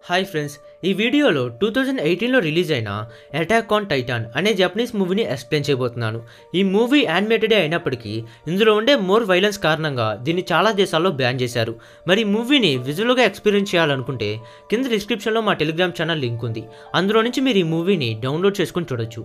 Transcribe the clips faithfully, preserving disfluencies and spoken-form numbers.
Hi friends, ఈ వీడియోలో two thousand ఎయిటీన్లో రిలీజ్ అయిన అటాక్ ఆన్ టైటాన్ అనే జపనీస్ మూవీని ఎక్స్ప్లెయిన్ చేయబోతున్నాను. ఈ మూవీ యానిమేటెడే అయినప్పటికీ ఇందులో ఉండే మోర్ వైలెన్స్ కారణంగా దీన్ని చాలా దేశాల్లో బ్యాన్ చేశారు. మరి మూవీని విజువల్గా ఎక్స్పీరియన్స్ చేయాలనుకుంటే కింద డిస్క్రిప్షన్లో మా టెలిగ్రామ్ ఛానల్ లింక్ ఉంది. అందులో నుంచి మీరు ఈ మూవీని డౌన్లోడ్ చేసుకుని చూడొచ్చు.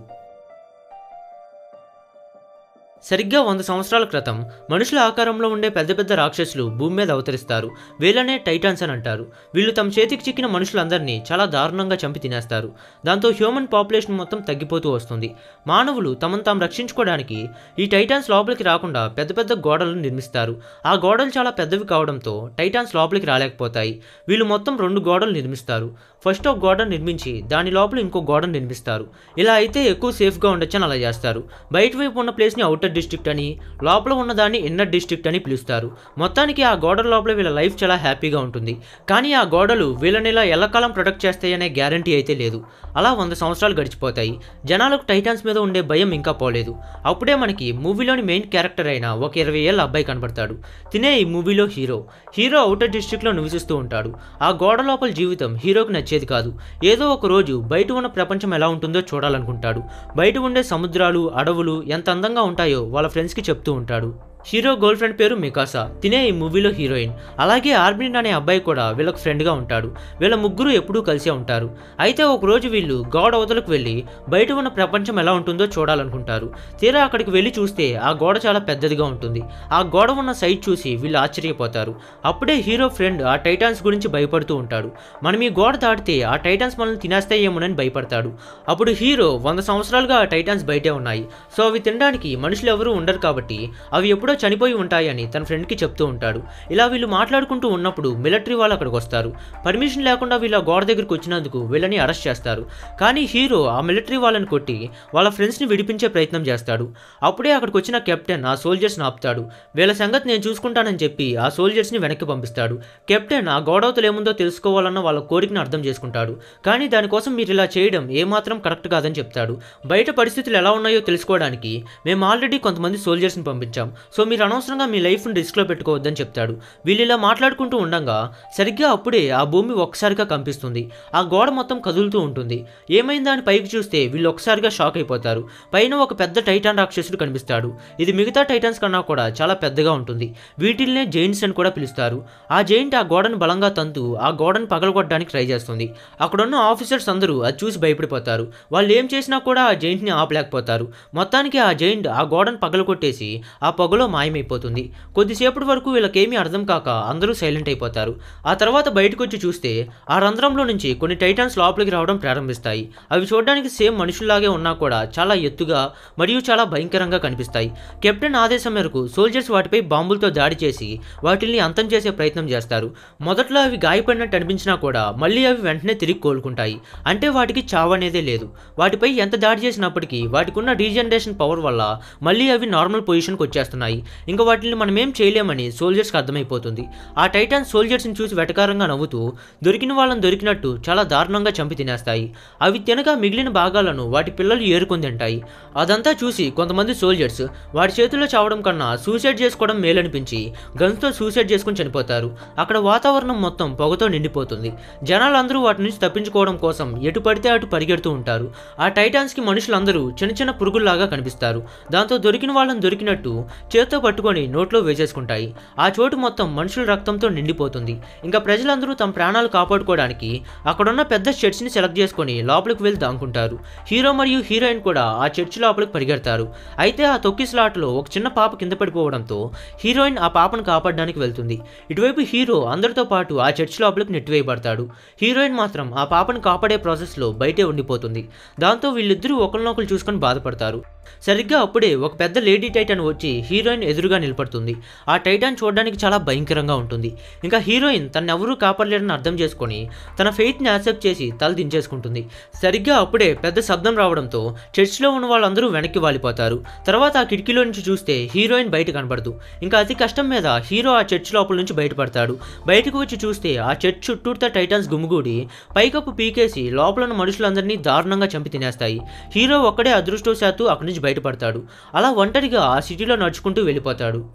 సరిగ్గా వంద సంవత్సరాల క్రితం మనుషుల ఆకారంలో ఉండే పెద్ద పెద్ద రాక్షసులు భూమి మీద అవతరిస్తారు. వీళ్ళనే టైటాన్స్ అని అంటారు. వీళ్ళు తమ చేతికి చిక్కిన మనుషులందరినీ చాలా దారుణంగా చంపి తినేస్తారు. దాంతో హ్యూమన్ పాపులేషన్ మొత్తం తగ్గిపోతూ వస్తుంది. మానవులు తమను తాము రక్షించుకోవడానికి ఈ టైటాన్స్ లోపలికి రాకుండా పెద్ద పెద్ద గోడలను నిర్మిస్తారు. ఆ గోడలు చాలా పెద్దవి కావడంతో టైటాన్స్ లోపలికి రాలేకపోతాయి. వీళ్ళు మొత్తం రెండు గోడలు నిర్మిస్తారు. ఫస్ట్ ఒక గోడ నిర్మించి దాని లోపల ఇంకో గోడను నిర్మిస్తారు. ఇలా అయితే ఎక్కువ సేఫ్గా ఉండొచ్చని అలా చేస్తారు. బయట వైపు ఉన్న ప్లేస్ని అవుటర్ డిస్ట్రిక్ట్ అని, లోపల ఉన్నదాన్ని ఇన్నర్ డిస్ట్రిక్ట్ అని పిలుస్తారు. మొత్తానికి ఆ గోడల లోపల వీళ్ళ లైఫ్ చాలా హ్యాపీగా ఉంటుంది. కానీ ఆ గోడలు వీళ్ళని ఇలా ఎల్లకాలం ప్రొటెక్ట్ చేస్తాయనే గ్యారంటీ అయితే లేదు. అలా వంద సంవత్సరాలు గడిచిపోతాయి. జనాలకు టైటాన్స్ మీద ఉండే భయం ఇంకా పోలేదు. అప్పుడే మనకి మూవీలోని మెయిన్ క్యారెక్టర్ అయిన ఒక ఇరవై ఏళ్ళ అబ్బాయి కనబడతాడు. తినే ఈ మూవీలో హీరో. హీరో అవుటర్ డిస్ట్రిక్ట్లో నివసిస్తూ ఉంటాడు. ఆ గోడ లోపల జీవితం హీరోకి నచ్చేది కాదు. ఏదో ఒక రోజు బయట ఉన్న ప్రపంచం ఎలా ఉంటుందో చూడాలనుకుంటాడు. బయట ఉండే సముద్రాలు, అడవులు ఎంత అందంగా ఉంటాయో వాళ్ళ ఫ్రెండ్స్కి చెప్తూ ఉంటాడు. హీరో గర్ల్ ఫ్రెండ్ పేరు మికాసా. తినే ఈ మూవీలో హీరోయిన్. అలాగే ఆర్బిన్ అనే అబ్బాయి కూడా వీళ్ళకి ఫ్రెండ్గా ఉంటాడు. వీళ్ళ ముగ్గురు ఎప్పుడూ కలిసే ఉంటారు. అయితే ఒకరోజు వీళ్ళు గోడ అవతలకు వెళ్ళి బయట ఉన్న ప్రపంచం ఎలా ఉంటుందో చూడాలనుకుంటారు. తీరా అక్కడికి వెళ్ళి చూస్తే ఆ గోడ చాలా పెద్దదిగా ఉంటుంది. ఆ గోడ ఉన్న సైట్ చూసి వీళ్ళు ఆశ్చర్యపోతారు. అప్పుడే హీరో ఫ్రెండ్ ఆ టైటాన్స్ గురించి భయపడుతూ ఉంటాడు. మనం ఈ గోడ దాటితే ఆ టైటాన్స్ మనల్ని తినేస్తాయేమోనని భయపడతాడు. అప్పుడు హీరో వంద సంవత్సరాలుగా ఆ టైటాన్స్ బయటే ఉన్నాయి. సో అవి తినడానికి మనుషులు ఎవరూ ఉండరు కాబట్టి అవి ఎప్పుడో చనిపోయి ఉంటాయని తన ఫ్రెండ్కి చెప్తూ ఉంటాడు. ఇలా వీళ్ళు మాట్లాడుకుంటూ ఉన్నప్పుడు మిలిటరీ వాళ్ళు అక్కడికి వస్తారు. పర్మిషన్ లేకుండా వీళ్ళ గోడ దగ్గరికి వచ్చినందుకు వీళ్ళని అరెస్ట్ చేస్తారు. కానీ హీరో ఆ మిలిటరీ వాళ్ళని కొట్టి వాళ్ళ ఫ్రెండ్స్ని విడిపించే ప్రయత్నం చేస్తాడు. అప్పుడే అక్కడికి వచ్చిన కెప్టెన్ ఆ సోల్జర్స్ని ఆపుతాడు. వీళ్ళ సంగతి నేను చూసుకుంటానని చెప్పి ఆ సోల్జర్స్ని వెనక్కి పంపిస్తాడు. కెప్టెన్ ఆ గోడవతలు ఏముందో తెలుసుకోవాలన్న వాళ్ళ కోరికను అర్థం చేసుకుంటాడు. కానీ దానికోసం మీరు ఇలా చేయడం ఏమాత్రం కరెక్ట్ కాదని చెప్తాడు. బయట పరిస్థితులు ఎలా ఉన్నాయో తెలుసుకోవడానికి మేము ఆల్రెడీ కొంతమంది సోల్జర్స్ని పంపించాం. సో మీరు అనవసరంగా మీ లైఫ్ని రిస్క్లో పెట్టుకోవద్దని చెప్తాడు. వీళ్ళు ఇలా మాట్లాడుకుంటూ ఉండగా సరిగ్గా అప్పుడే ఆ భూమి ఒక్కసారిగా కంపిస్తుంది. ఆ గోడ మొత్తం కదులుతూ ఉంటుంది. ఏమైందా అని పైకి చూస్తే వీళ్ళు ఒక్కసారిగా షాక్ అయిపోతారు. పైన ఒక పెద్ద టైటాన్ రాక్షసుడు కనిపిస్తాడు. ఇది మిగతా టైటాన్స్ కన్నా కూడా చాలా పెద్దగా ఉంటుంది. వీటిల్నే జైంట్స్ అని కూడా పిలుస్తారు. ఆ జైంట్ ఆ గోడను బలంగా తంతూ ఆ గోడను పగలగొట్టడానికి ట్రై చేస్తుంది. అక్కడున్న ఆఫీసర్స్ అందరూ అది చూసి భయపడిపోతారు. వాళ్ళు ఏం చేసినా కూడా ఆ జైంట్ని ఆపలేకపోతారు. మొత్తానికి ఆ జైంట్ ఆ గోడను పగలగొట్టేసి ఆ పొగలో మాయమైపోతుంది. కొద్దిసేపటి వరకు వీళ్ళకేమీ అర్థం కాక అందరూ సైలెంట్ అయిపోతారు. ఆ తర్వాత బయటకు వచ్చి చూస్తే ఆ రంధ్రంలో నుంచి కొన్ని టైటాన్స్ లోపలికి రావడం ప్రారంభిస్తాయి. అవి చూడడానికి సేమ్ మనుషుల్లాగే ఉన్నా కూడా చాలా ఎత్తుగా మరియు చాలా భయంకరంగా కనిపిస్తాయి. కెప్టెన్ ఆదేశం మేరకు సోల్జర్స్ వాటిపై బాంబులతో దాడి చేసి వాటిని అంతం చేసే ప్రయత్నం చేస్తారు. మొదట్లో అవి గాయపడినట్టు అనిపించినా కూడా మళ్ళీ అవి వెంటనే తిరిగి కోలుకుంటాయి. అంటే వాటికి చావు అనేదే లేదు. వాటిపై ఎంత దాడి చేసినప్పటికీ వాటికి ఉన్న రీజనరేషన్ పవర్ వల్ల మళ్ళీ అవి నార్మల్ పొజిషన్కి వచ్చేస్తున్నాయి. ఇంకా వాటిని మనం ఏం చేయలేమని సోల్జర్స్కి అర్థమైపోతుంది. ఆ టైటాన్ సోల్జర్స్ని చూసి వెటకారంగా నవ్వుతూ దొరికిన వాళ్ళని దొరికినట్టు చాలా దారుణంగా చంపి తినేస్తాయి. అవి తినగా మిగిలిన భాగాలను వాటి పిల్లలు ఏరుకొని తింటాయి. అదంతా చూసి కొంతమంది సోల్జర్స్ వాటి చేతుల్లో చావడం కన్నా సూసైడ్ చేసుకోవడం మేలనిపించి గన్స్తో సూసైడ్ చేసుకుని చనిపోతారు. అక్కడ వాతావరణం మొత్తం పొగతో నిండిపోతుంది. జనాలందరూ వాటి నుంచి తప్పించుకోవడం కోసం ఎటు పడితే అటు పరిగెడుతూ ఉంటారు. ఆ టైటాన్స్కి మనుషులందరూ చిన్న చిన్న పురుగుల్లాగా కనిపిస్తారు. దాంతో దొరికిన వాళ్ళని దొరికినట్టు చేత్తో పట్టుకొని నోట్లో వేసేసుకుంటాయి. ఆ చోటు మొత్తం మనుషుల రక్తంతో నిండిపోతుంది. ఇంకా ప్రజలందరూ తమ ప్రాణాలు కాపాడుకోవడానికి అక్కడున్న పెద్ద చర్చ్ని సెలెక్ట్ చేసుకుని లోపలికి వెళ్ళి దాంకుంటారు. హీరో మరియు హీరోయిన్ కూడా ఆ చర్చ్ లోపలికి పరిగెడతారు. అయితే ఆ తొక్కిసలాటలో ఒక చిన్న పాప కింద పడిపోవడంతో హీరోయిన్ ఆ పాపను కాపాడడానికి వెళ్తుంది. ఇటువైపు హీరో అందరితో పాటు ఆ చర్చ్ లోపలికి నెట్టివేయబడతాడు. హీరోయిన్ మాత్రం ఆ పాపను కాపాడే ప్రాసెస్లో బయటే ఉండిపోతుంది. దాంతో వీళ్ళిద్దరూ ఒకరినొకరు చూసుకొని బాధపడతారు. సరిగ్గా అప్పుడే ఒక పెద్ద లేడీ టైటాన్ వచ్చి హీరోయిన్ ఎదురుగా నిలబడుతుంది. ఆ టైటాన్ చూడడానికి చాలా భయంకరంగా ఉంటుంది. ఇంకా హీరోయిన్ తను ఎవరూ కాపాడలేరని అర్థం చేసుకొని తన ఫెయిత్ని యాక్సెప్ట్ చేసి తల దించేసుకుంటుంది. సరిగ్గా అప్పుడే పెద్ద శబ్దం రావడంతో చర్చ్లో ఉన్న వాళ్ళందరూ వెనక్కి వాలిపోతారు. తర్వాత ఆ కిటికీలో నుంచి చూస్తే హీరోయిన్ బయట కనబడదు. ఇంకా అతి కష్టం మీద హీరో ఆ చర్చ్ లోపల నుంచి బయటపడతాడు. బయటకు వచ్చి చూస్తే ఆ చర్చ్ చుట్టూతా టైటాన్స్ గుమిగూడి పైకప్పు పీకేసి లోపల ఉన్న మనుషులందరినీ దారుణంగా చంపి తినేస్తాయి. హీరో ఒక్కడే అదృష్టవశాత్తు అక్కడి నుంచి బయటపడతాడు. అలా ఒంటరిగా ఆ సిటీలో నడుచుకుంటూ వెళ్ళిపోతాడు.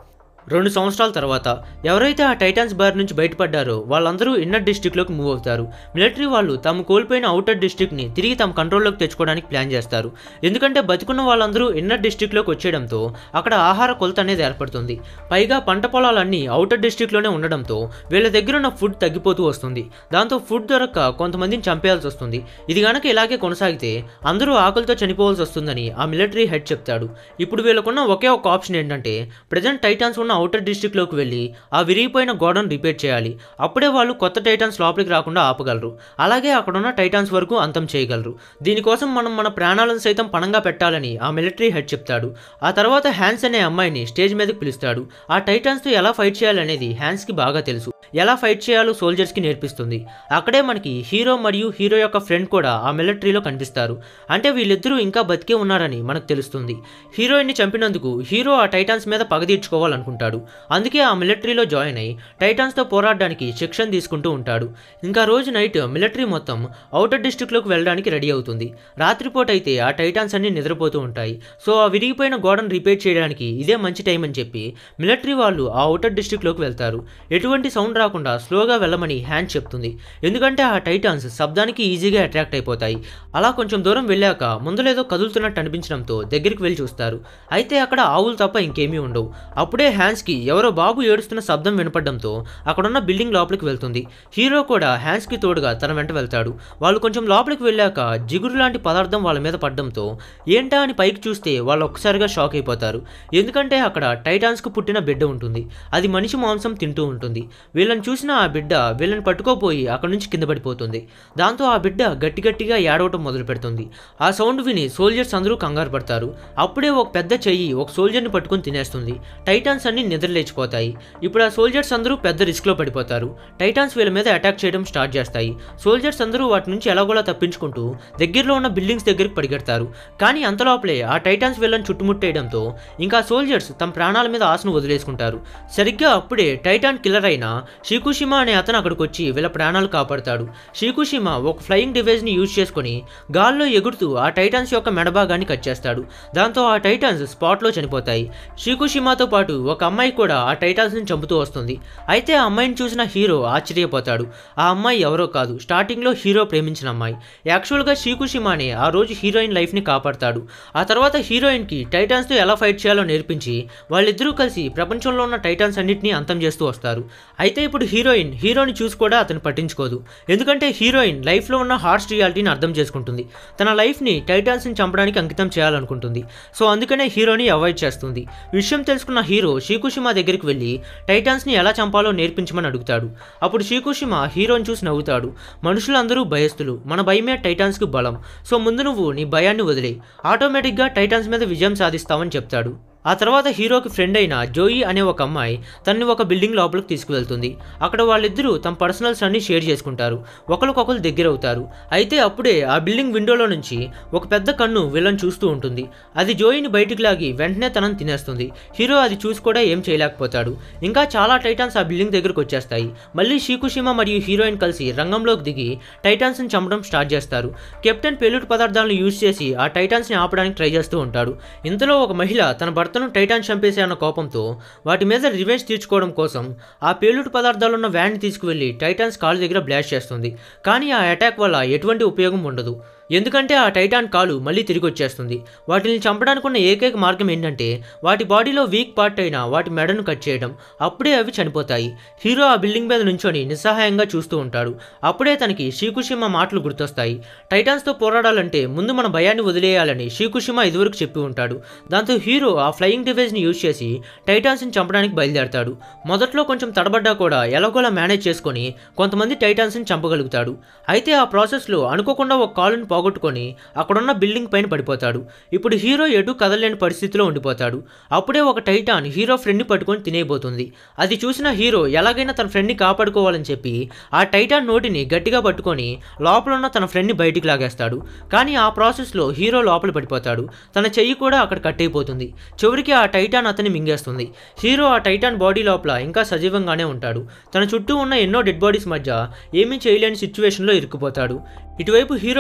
రెండు సంవత్సరాల తర్వాత ఎవరైతే ఆ టైటాన్స్ బారి నుంచి బయటపడ్డారో వాళ్ళందరూ ఇన్నర్ డిస్ట్రిక్ట్లోకి మూవ్ అవుతారు. మిలిటరీ వాళ్ళు తాము కోల్పోయిన అవుటర్ డిస్ట్రిక్ట్ని తిరిగి తమ కంట్రోల్లోకి తెచ్చుకోవడానికి ప్లాన్ చేస్తారు. ఎందుకంటే బతికున్న వాళ్ళందరూ ఇన్నర్ డిస్ట్రిక్ట్లోకి వచ్చేయడంతో అక్కడ ఆహార కొలత అనేది ఏర్పడుతుంది. పైగా పంట పొలాలన్నీ అవుటర్ డిస్ట్రిక్ట్లోనే ఉండడంతో వీళ్ళ దగ్గర ఉన్న ఫుడ్ తగ్గిపోతూ వస్తుంది. దాంతో ఫుడ్ దొరక్క కొంతమందిని చంపేయాల్సి వస్తుంది. ఇది కనుక ఇలాగే కొనసాగితే అందరూ ఆకలితో చనిపోవాల్సి వస్తుందని ఆ మిలిటరీ హెడ్ చెప్తాడు. ఇప్పుడు వీళ్ళకున్న ఒకే ఒక ఆప్షన్ ఏంటంటే ప్రజెంట్ టైటాన్స్ ఉన్న అవుటర్ డిస్ట్రిక్ట్లోకి వెళ్ళి ఆ విరిగిపోయిన గోడను రిపేర్ చేయాలి. అప్పుడే వాళ్ళు కొత్త టైటాన్స్ లోపలికి రాకుండా ఆపగలరు. అలాగే అక్కడున్న టైటాన్స్ వరకు అంతం చేయగలరు. దీనికోసం మనం మన ప్రాణాలను సైతం పణంగా పెట్టాలని ఆ మిలిటరీ హెడ్ చెప్తాడు. ఆ తర్వాత హ్యాన్స్ అనే అమ్మాయిని స్టేజ్ మీదకి పిలుస్తాడు. ఆ టైటాన్స్తో ఎలా ఫైట్ చేయాలనేది హ్యాన్స్కి బాగా తెలుసు. ఎలా ఫైట్ చేయాలో సోల్జర్స్కి నేర్పిస్తుంది. అక్కడే మనకి హీరో మరియు హీరో యొక్క ఫ్రెండ్ కూడా ఆ మిలిటరీలో కనిపిస్తారు. అంటే వీళ్ళిద్దరూ ఇంకా బతికే ఉన్నారని మనకు తెలుస్తుంది. హీరోయిన్ని చంపినందుకు హీరో ఆ టైటాన్స్ మీద పగ తీర్చుకోవాలనుకుంటాడు. అందుకే ఆ మిలిటరీలో జాయిన్ అయి టైటాన్స్తో పోరాడడానికి శిక్షణ తీసుకుంటూ ఉంటాడు. ఇంకా రోజు నైట్ మిలిటరీ మొత్తం అవుటర్ డిస్ట్రిక్ట్లోకి వెళ్ళడానికి రెడీ అవుతుంది. రాత్రిపూట అయితే ఆ టైటాన్స్ అన్ని నిద్రపోతూ ఉంటాయి. సో ఆ విరిగిపోయిన గోడను రిపేర్ చేయడానికి ఇదే మంచి టైం అని చెప్పి మిలిటరీ వాళ్ళు ఆ అవుటర్ డిస్ట్రిక్ట్లోకి వెళ్తారు. ఎటువంటి సౌండ్ రాకుండా స్లోగా వెళ్ళమని హ్యాండ్ చెప్తుంది. ఎందుకంటే ఆ టైటాన్స్ శబ్దానికి ఈజీగా అట్రాక్ట్ అయిపోతాయి. అలా కొంచెం దూరం వెళ్ళాక ముందులేదో కదులుతున్నట్టు అనిపించడంతో దగ్గరికి వెళ్ళి చూస్తారు. అయితే అక్కడ ఆవులు తప్ప ఇంకేమీ ఉండవు. అప్పుడే హ్యాన్స్కి ఎవరో బాబు ఏడుస్తున్న శబ్దం వినపడడంతో అక్కడున్న బిల్డింగ్ లోపలికి వెళ్తుంది. హీరో కూడా హ్యాన్స్కి తోడుగా తన వెంట వెళ్తాడు. వాళ్ళు కొంచెం లోపలికి వెళ్ళాక జిగురు లాంటి పదార్థం వాళ్ళ మీద పడడంతో ఏంటా అని పైకి చూస్తే వాళ్ళు ఒక్కసారిగా షాక్ అయిపోతారు. ఎందుకంటే అక్కడ టైటాన్స్కు పుట్టిన బిడ్డ ఉంటుంది. అది మనిషి మాంసం తింటూ ఉంటుంది. వీళ్ళని చూసిన ఆ బిడ్డ వీళ్ళని పట్టుకోపోయి అక్కడ నుంచి కింద పడిపోతుంది. దాంతో ఆ బిడ్డ గట్టి గట్టిగా ఏడవటం మొదలు పెడుతుంది. ఆ సౌండ్ విని సోల్జర్స్ అందరూ కంగారు పడతారు. అప్పుడే ఒక పెద్ద చెయ్యి ఒక సోల్జర్ని పట్టుకుని తినేస్తుంది. టైటాన్స్ అన్ని నిద్రలేచిపోతాయి. ఇప్పుడు ఆ సోల్జర్స్ అందరూ పెద్ద రిస్క్లో పడిపోతారు. టైటాన్స్ వీళ్ళ మీద అటాక్ చేయడం స్టార్ట్ చేస్తాయి. సోల్జర్స్ అందరూ వాటి నుంచి ఎలాగోలా తప్పించుకుంటూ దగ్గరలో ఉన్న బిల్డింగ్స్ దగ్గరికి పరిగెడతారు. కానీ అంతలోపలే ఆ టైటాన్స్ వీళ్ళని చుట్టుముట్టేయడంతో ఇంకా సోల్జర్స్ తమ ప్రాణాల మీద ఆశను వదిలేసుకుంటారు. సరిగ్గా అప్పుడే టైటాన్ కిల్లర్ అయిన షికుషిమా అనే అతను అక్కడికి వచ్చి వీళ్ళ ప్రాణాలు కాపాడతాడు. షికుషిమా ఒక ఫ్లయింగ్ డివైస్ని యూజ్ చేసుకుని గాల్లో ఎగురుతూ ఆ టైటాన్స్ యొక్క మెడభాగాన్ని కట్ చేస్తాడు. దాంతో ఆ టైటాన్స్ స్పాట్లో చనిపోతాయి. షికుషిమాతో పాటు ఒక అమ్మాయి కూడా ఆ టైటాన్స్ని చంపుతూ వస్తుంది. అయితే ఆ అమ్మాయిని చూసిన హీరో ఆశ్చర్యపోతాడు. ఆ అమ్మాయి ఎవరో కాదు, స్టార్టింగ్లో హీరో ప్రేమించిన అమ్మాయి. యాక్చువల్గా షికుషిమానే ఆ రోజు హీరోయిన్ లైఫ్ని కాపాడతాడు. ఆ తర్వాత హీరోయిన్కి టైటాన్స్తో ఎలా ఫైట్ చేయాలో నేర్పించి వాళ్ళిద్దరూ కలిసి ప్రపంచంలో ఉన్న టైటాన్స్ అన్నింటినీ అంతం చేస్తూ వస్తారు. అయితే ఇప్పుడు హీరోయిన్ హీరోని చూసి కూడా అతను పట్టించుకోదు. ఎందుకంటే హీరోయిన్ లైఫ్లో ఉన్న హార్ష్ రియాలిటీని అర్థం చేసుకుంటుంది. తన లైఫ్ని టైటాన్స్ని చంపడానికి అంకితం చేయాలనుకుంటుంది. సో అందుకనే హీరోని అవాయిడ్ చేస్తుంది. విషయం తెలుసుకున్న హీరో షికుషిమా దగ్గరికి వెళ్ళి టైటాన్స్ని ఎలా చంపాలో నేర్పించమని అడుగుతాడు. అప్పుడు షికుషిమా హీరోని చూసి నవ్వుతాడు. మనుషులందరూ భయస్తులు, మన భయమే టైటాన్స్కి బలం. సో ముందు నువ్వు నీ భయాన్ని వదిలే, ఆటోమేటిక్గా టైటాన్స్ మీద విజయం సాధిస్తావని చెప్తాడు. ఆ తర్వాత హీరోకి ఫ్రెండ్ అయిన జోయి అనే ఒక అమ్మాయి తనని ఒక బిల్డింగ్ లోపలికి తీసుకువెళ్తుంది. అక్కడ వాళ్ళిద్దరూ తమ పర్సనల్స్ అన్ని షేర్ చేసుకుంటారు. ఒకరికొకరు దగ్గర అవుతారు. అయితే అప్పుడే ఆ బిల్డింగ్ విండోలో నుంచి ఒక పెద్ద కన్ను వీళ్ళని చూస్తూ ఉంటుంది. అది జోయిని బయటికి లాగి వెంటనే తనని తినేస్తుంది. హీరో అది చూసి కూడా ఏం చేయలేకపోతాడు. ఇంకా చాలా టైటాన్స్ ఆ బిల్డింగ్ దగ్గరకు వచ్చేస్తాయి. మళ్ళీ షికుషిమా మరియు హీరోయిన్ కలిసి రంగంలోకి దిగి టైటాన్స్ని చంపడం స్టార్ట్ చేస్తారు. కెప్టెన్ పేలుడు పదార్థాలను యూజ్ చేసి ఆ టైటాన్స్ని ఆపడానికి ట్రై చేస్తూ ఉంటాడు. ఇంతలో ఒక మహిళ తన భర్త తను టైటాన్ చంపేసే అన్న కోపంతో వాటి మీద రివెంజ్ తీర్చుకోవడం కోసం ఆ పేలుడు పదార్థాలు ఉన్న వ్యాన్ని తీసుకువెళ్ళి టైటాన్స్ కాలు దగ్గర బ్లాస్ట్ చేస్తుంది. కానీ ఆ అటాక్ వల్ల ఎటువంటి ఉపయోగం ఉండదు. ఎందుకంటే ఆ టైటాన్ కాలు మళ్ళీ తిరిగి వచ్చేస్తుంది. వాటిని చంపడానికి ఉన్న ఏకైక మార్గం ఏంటంటే వాటి బాడీలో వీక్ పార్ట్ అయిన వాటి మెడను కట్ చేయడం. అప్పుడే అవి చనిపోతాయి. హీరో ఆ బిల్డింగ్ మీద నుంచొని నిస్సహాయంగా చూస్తూ ఉంటాడు. అప్పుడే తనకి షికుషిమా మాటలు గుర్తొస్తాయి. టైటాన్స్తో పోరాడాలంటే ముందు మన భయాన్ని వదిలేయాలని షికుషిమా ఇదివరకు చెప్పి ఉంటాడు. దాంతో హీరో ఆ ఫ్లయింగ్ డివైస్ని యూజ్ చేసి టైటాన్స్ని చంపడానికి బయలుదేరతాడు. మొదట్లో కొంచెం తడబడ్డా కూడా ఎలాగోలా మేనేజ్ చేసుకొని కొంతమంది టైటాన్స్ని చంపగలుగుతాడు. అయితే ఆ ప్రాసెస్లో అనుకోకుండా ఒక కాలుని పోగొట్టుకొని అక్కడున్న బిల్డింగ్ పైన పడిపోతాడు. ఇప్పుడు హీరో ఎటు కదలలేని పరిస్థితిలో ఉండిపోతాడు. అప్పుడే ఒక టైటాన్ హీరో ఫ్రెండ్ని పట్టుకొని తినేయబోతుంది. అది చూసిన హీరో ఎలాగైనా తన ఫ్రెండ్ని కాపాడుకోవాలని చెప్పి ఆ టైటాన్ నోటిని గట్టిగా పట్టుకొని లోపల ఉన్న తన ఫ్రెండ్ని బయటికి లాగేస్తాడు. కానీ ఆ ప్రాసెస్లో హీరో లోపల పడిపోతాడు. తన చెయ్యి కూడా అక్కడ కట్ అయిపోతుంది. చివరికి ఆ టైటాన్ అతన్ని మింగేస్తుంది. హీరో ఆ టైటాన్ బాడీ లోపల ఇంకా సజీవంగానే ఉంటాడు. తన చుట్టూ ఉన్న ఎన్నో డెడ్ బాడీస్ మధ్య ఏమీ చేయలేని సిచ్యువేషన్లో ఇరుక్కుపోతాడు. ఇటువైపు హీరో ఫ్రెండ్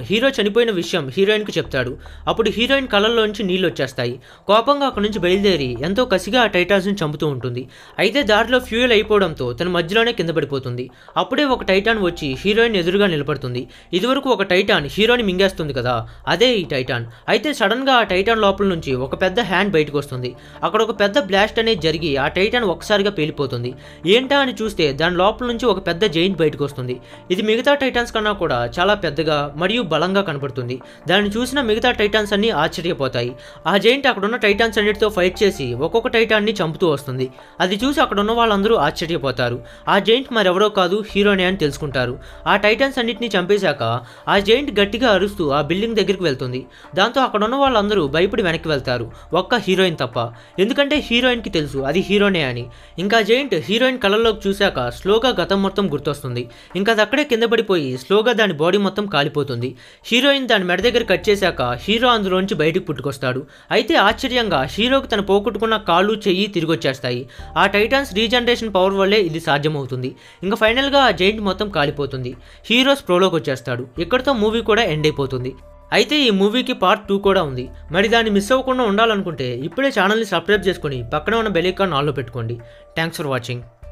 హీరో చనిపోయిన విషయం హీరోయిన్కి చెప్తాడు. అప్పుడు హీరోయిన్ కళ్ళల్లోంచి నీళ్ళు వచ్చేస్తాయి. కోపంగా అక్కడి నుంచి బయలుదేరి ఎంతో కసిగా ఆ టైటాన్స్ని చంపుతూ ఉంటుంది. అయితే దారిలో ఫ్యూయల్ అయిపోవడంతో తన మధ్యలోనే కింద పడిపోతుంది. అప్పుడే ఒక టైటాన్ వచ్చి హీరోయిన్ ఎదురుగా నిలబడుతుంది. ఇదివరకు ఒక టైటాన్ హీరోని మింగేస్తుంది కదా, అదే ఈ టైటాన్. అయితే సడన్గా ఆ టైటాన్ లోపల నుంచి ఒక పెద్ద హ్యాండ్ బయటకు వస్తుంది. అక్కడ ఒక పెద్ద బ్లాస్ట్ అనేది జరిగి ఆ టైటాన్ ఒక్కసారిగా పేలిపోతుంది. ఏంటా అని చూస్తే దాని లోపల నుంచి ఒక పెద్ద జైంట్ బయటకు వస్తుంది. ఇది మిగతా టైటాన్స్ కన్నా కూడా చాలా పెద్దగా మరియు బలంగా కనబడుతుంది. దాన్ని చూసిన మిగతా టైటాన్స్ అన్ని ఆశ్చర్యపోతాయి. ఆ జైంట్ అక్కడున్న టైటాన్స్ అన్నిటితో ఫైట్ చేసి ఒక్కొక్క టైటాన్ని చంపుతూ వస్తుంది. అది చూసి అక్కడ ఉన్న వాళ్ళందరూ ఆశ్చర్యపోతారు. ఆ జైంట్ మరెవరో కాదు, హీరోనే అని తెలుసుకుంటారు. ఆ టైటాన్స్ అన్నిటిని చంపేశాక ఆ జైంట్ గట్టిగా అరుస్తూ ఆ బిల్డింగ్ దగ్గరికి వెళ్తుంది. దాంతో అక్కడ ఉన్న వాళ్ళందరూ భయపడి వెనక్కి వెళ్తారు, ఒక్క హీరోయిన్ తప్ప. ఎందుకంటే హీరోయిన్కి తెలుసు అది హీరోనే అని. ఇంకా జైంట్ హీరోయిన్ కళ్ళల్లోకి చూశాక స్లోగా గతం మొత్తం గుర్తొస్తుంది. ఇంకా అది అక్కడే కింద పడిపోయి స్లోగా దాని బాడీ మొత్తం కాలిపోతుంది. హీరోయిన్ దాని మెడ దగ్గర కట్ చేశాక హీరో అందులోంచి బయటకు పుట్టుకొస్తాడు. అయితే ఆశ్చర్యంగా హీరోకి తన పోగొట్టుకున్న కాళ్ళు చెయ్యి తిరిగి వచ్చేస్తాయి. ఆ టైటాన్స్ రీజనరేషన్ పవర్ వల్లే ఇది సాధ్యమవుతుంది. ఇంకా ఫైనల్గా ఆ జైంట్ మొత్తం కాలిపోతుంది. హీరో స్ప్రోలోకి వచ్చేస్తాడు. ఇక్కడితో మూవీ కూడా ఎండ్ అయిపోతుంది. అయితే ఈ మూవీకి పార్ట్ టూ కూడా ఉంది. మరి దాన్ని మిస్ అవ్వకుండా ఉండాలనుకుంటే ఇప్పుడే ఛానల్ని సబ్స్క్రైబ్ చేసుకొని పక్కనే ఉన్న బెల్ ఐకాన్ ఆన్లో పెట్టుకోండి. Thanks for watching.